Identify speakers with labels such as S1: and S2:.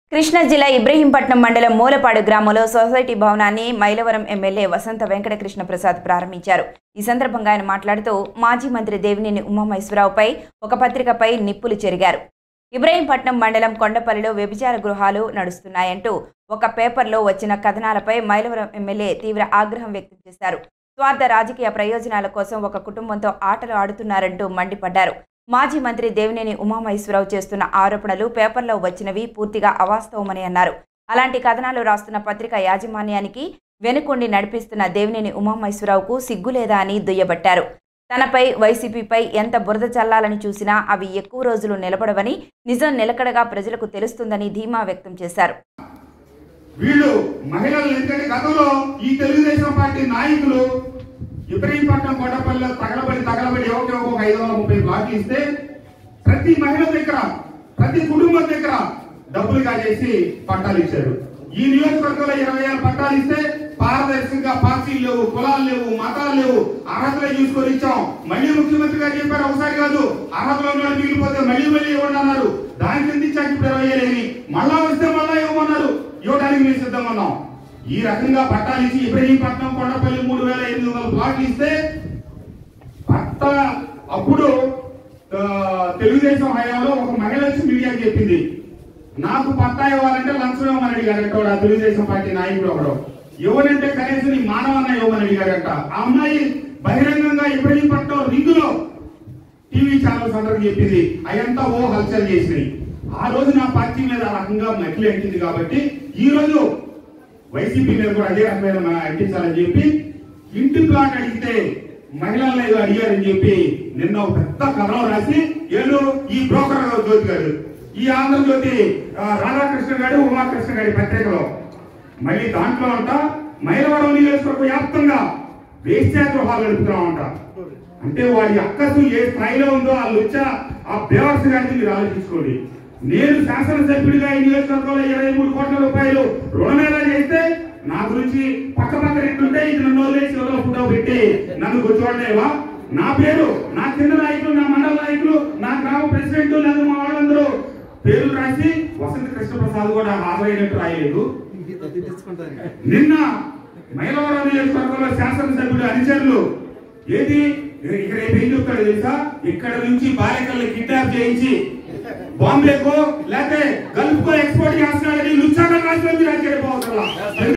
S1: కృష్ణా జిల్లా ఇబ్రహీంపట్నం మండలం మూలపాడు గ్రామంలో సొసైటీ భవనాన్ని మైలవరం ఎమ్మెల్యే వసంత వెంకట కృష్ణ ప్రసాద్ ప్రారంభించారు। ఈ సందర్భంగా ఆయన మాట్లాడుతూ మాజీ మంత్రి దేవినేని ఉమామహేశ్వరరావుపై ఒక పత్రికపై నిప్పులు చెరిగారు। ఇబ్రహీంపట్నం మండలం కొండపల్లిలో వ్యభిచార గృహాలు నడుస్తున్నాయంటూ ఒక పేపర్లో వచ్చిన కథనాలపై మైలవరం ఎమ్మెల్యే తీవ్ర ఆగ్రహం వ్యక్తం చేశారు। స్వార్థ రాజకీయ ప్రయోజనాల కోసం ఒక కుటుంబంతో ఆటలు ఆడుతున్నారంటూ మండిపడ్డారు। మాజీ మంత్రి దేవినేని ఉమామహేశ్వరరావు చేస్తున్న ఆరోపణలు పేపర్లో వచ్చినవి పూర్తిగా అవాస్తవమని అన్నారు। అలాంటి కథనాలు రాస్తున్న పత్రిక యాజమాన్యానికి వెనుకొండి నడిపిస్తున్న దేవినేని ఉమామహేశ్వరరావుకు సిగ్గులేదా అని దుయ్యబట్టారు। తనపై వైసీపీపై ఎంత బురద చల్లాలని చూసినా అవి ఎక్కువ రోజులు నిలబడవని, నిజం నిలకడగా ప్రజలకు తెలుస్తుందని ధీమా వ్యక్తం చేశారు।
S2: వీళ్ళు మహిళలు ఎందుకంటే గతంలో ఈ తెలుగుదేశం పార్టీ నాయకులు ఇబ్రహీంపట్నం కొండపల్లిలో తగలబడి ఎవరికి ఒక 530 ప్లాట్లు ఇస్తే ప్రతి మహిళ దగ్గర ప్రతి కుటుంబం దగ్గర డబ్బులు కాజేసి పట్టాలు ఇచ్చారు। ఈ నియోజకవర్గంలో 26 పట్టాలు ఇస్తే పారదర్శకంగా పార్టీలు లేవు, కులాలు లేవు, మతాలు లేవు, అర్హతలే చూసుకొని ఇచ్చాం। మళ్ళీ ముఖ్యమంత్రి గారు చెప్పారు ఒకసారి కాదు, అర్హతలో ఉన్న మిగిలిపోతే మళ్ళీ ఇవ్వండి అన్నారు। దానికి ఎంత ఇచ్చాక ఇప్పుడు 20 మళ్ళా వస్తే మళ్ళా ఇవ్వమన్నారు, ఇవ్వడానికి మేము సిద్ధంగా ఉన్నాం। ఈ రకంగా పట్టాలు ఇచ్చి ఇబ్రహీంపట్నం కొండపల్లి 3800 ప్లాట్లు ఇస్తే పట్టా అప్పుడు తెలుగుదేశం హయాంలో ఒక మహిళ వచ్చి మీడియాకి చెప్పింది, నాకు పట్టా ఇవ్వాలంటే లంచం ఇవ్వమని అడిగారంట ఆ తెలుగుదేశం పార్టీ నాయకుడు ఒకడు, ఇవ్వనంటే కనీసం నీ మానవన్న ఇవ్వమని అడిగారంట। ఆ అమ్మాయి బహిరంగంగా ఇబ్రహీంపట్నం రింగులో టీవీ ఛానల్స్ అందరికి చెప్పింది, అయంతా హల్చల్ చేసినాయి। ఆ రోజు నా పార్టీ మీద ఆ రకంగా మకిలి అంటింది కాబట్టి ఈ రోజు వైసీపీ మీద కూడా అదే రకమైన అంటించాలని చెప్పి ఇంటి ప్లాట్ అడిగితే మహిళలను ఏదో అడిగారని చెప్పి నిన్న ఒక పెద్ద కథనం రాసి ఏదో ఈ బ్రోకర్ జ్యోతి గారు, ఈ ఆంధ్రజ్యోతి రాధాకృష్ణ గారు ఉమాకృష్ణ గారి పత్రికలో మళ్ళీ దాంట్లో అంట మైలవరం నియోజకవర్గ వ్యాప్తంగా వేశ్యా గృహాలు నడుపుతున్నామంట। అంటే వాడి అక్కసు ఏ స్థాయిలో ఉందో వాళ్ళు వచ్చా ఆ బేవర్స్ గారిని మీరు ఆలోచించుకోండి। నేను శాసనసభ్యుడిగా ఈ నియోజకవర్గంలో 23 కోట్ల రూపాయలు రుణమేళా చేస్తే నా గురించి పక్క రెట్లుంటే ఇది నన్ను వదిలేసి ఫోటో పెట్టి నన్ను కూర్చోడలేవా? నా పేరు, నా కింద నాయకులు, నా మండల నాయకులు, నా గ్రామ ప్రెసిడెంట్ లేదా మా వాళ్ళందరూ పేర్లు రాసి వసంత కృష్ణ ప్రసాద్ కూడా హాజరైనట్టు రాయలేదు। నిన్న మైలవరం నియోజకవర్గంలో శాసనసభ్యుడు అనుచరులు ఏది ఇక్కడ ఏం చెప్తాడు తెలుసా, ఇక్కడ నుంచి బాలికల్ని కిడ్నాప్ చేయించి బాంబేకో లేకపోతే గల్ఫ్ కో ఎక్స్పోర్ట్ చేస్తున్నాడని లుచ్చాగా రాష్ట్రంలో మీరు ఆశ్చర్యపోవట్లా?